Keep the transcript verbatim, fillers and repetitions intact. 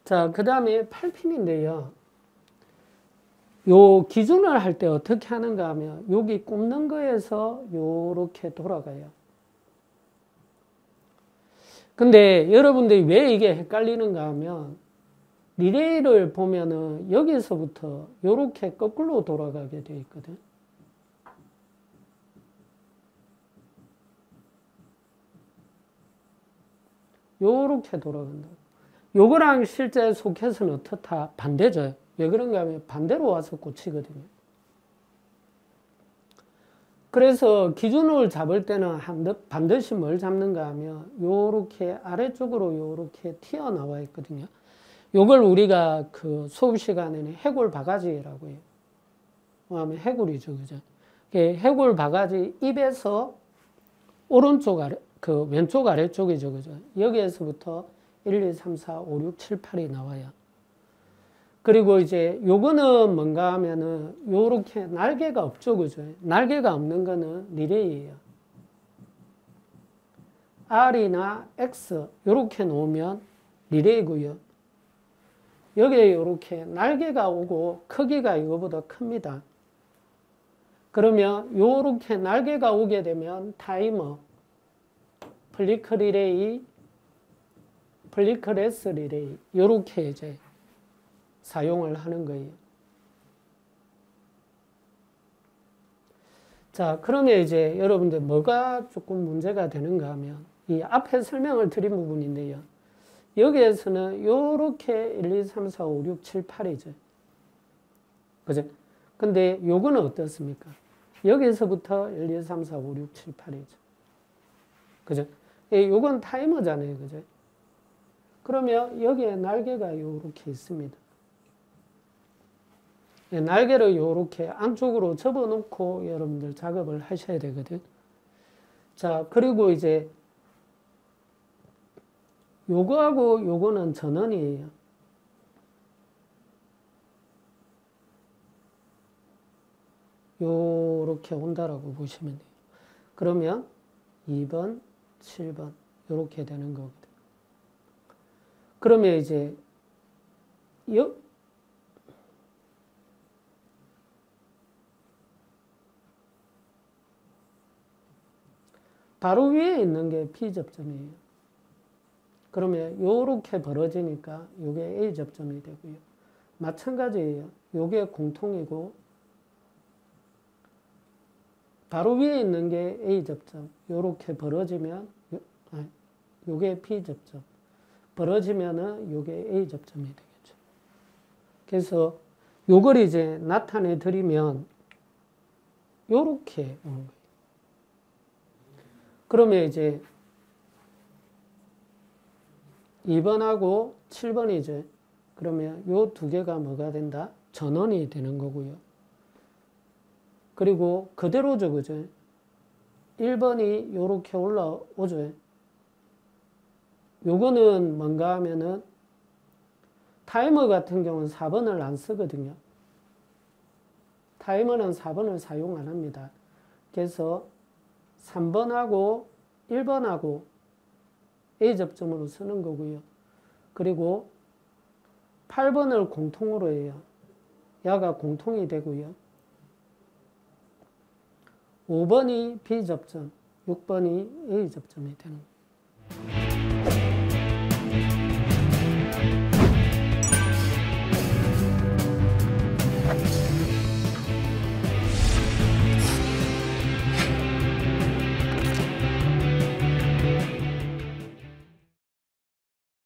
자, 그 다음에 팔 핀인데요. 요 기준을 할 때 어떻게 하는가 하면 여기 꼽는 거에서 요렇게 돌아가요. 근데 여러분들이 왜 이게 헷갈리는가 하면 리레이를 보면은 여기서부터 요렇게 거꾸로 돌아가게 되어 있거든. 요렇게 돌아간다. 요거랑 실제 소켓은 어떻다? 반대죠. 왜 그런가 하면 반대로 와서 꽂히거든요. 그래서 기준을 잡을 때는 반드시 뭘 잡는가 하면 요렇게 아래쪽으로 요렇게 튀어나와 있거든요. 요걸 우리가 그 수업 시간에는 해골 바가지라고 해요. 하면 해골이죠. 그죠? 해골 바가지 입에서 오른쪽 아래, 그 왼쪽 아래쪽이죠. 그죠? 여기에서부터 일, 이, 삼, 사, 오, 육, 칠, 팔이 나와요. 그리고 이제 요거는 뭔가 하면은 요렇게 날개가 없죠. 그죠? 날개가 없는 거는 리레이예요. R이나 X 요렇게 놓으면 리레이고요. 여기에 요렇게 날개가 오고 크기가 이거보다 큽니다. 그러면 요렇게 날개가 오게 되면 타이머, 플리크 리레이, 플리크레스 리레이 요렇게 이제 사용을 하는 거예요. 자, 그러면 이제 여러분들 뭐가 조금 문제가 되는가 하면 이 앞에 설명을 드린 부분인데요. 여기에서는 요렇게 일, 이, 삼, 사, 오, 육, 칠, 팔이죠. 그죠? 근데 요거는 어떻습니까? 여기서부터 일, 이, 삼, 사, 오, 육, 칠, 팔이죠. 그죠? 요건 타이머잖아요. 그죠? 그러면 여기에 날개가 요렇게 있습니다. 날개를 요렇게 안쪽으로 접어놓고 여러분들 작업을 하셔야 되거든. 자, 그리고 이제 요거하고 요거는 전원이에요. 요렇게 온다라고 보시면 돼요. 그러면 이 번, 칠 번 요렇게 되는 거거든. 그러면 이제 여, 바로 위에 있는 게 B 접점이에요. 그러면 요렇게 벌어지니까 요게 A 접점이 되고요. 마찬가지예요. 요게 공통이고 바로 위에 있는 게 A 접점. 요렇게 벌어지면 요, 아, 요게 B 접점. 벌어지면은 요게 A 접점이 되겠죠. 그래서 요걸 이제 나타내 드리면 요렇게 오는 거예요. 그러면 이제 이 번하고 칠 번이죠. 그러면 요 두 개가 뭐가 된다? 전원이 되는 거고요. 그리고 그대로죠. 그죠? 일 번이 요렇게 올라오죠. 요거는 뭔가 하면은 타이머 같은 경우는 사 번을 안 쓰거든요. 타이머는 사 번을 사용 안 합니다. 그래서 삼 번하고 일 번하고 A 접점으로 쓰는 거고요. 그리고 팔 번을 공통으로 해요. 야가 공통이 되고요. 오 번이 B 접점, 육 번이 A 접점이 되는 거예요.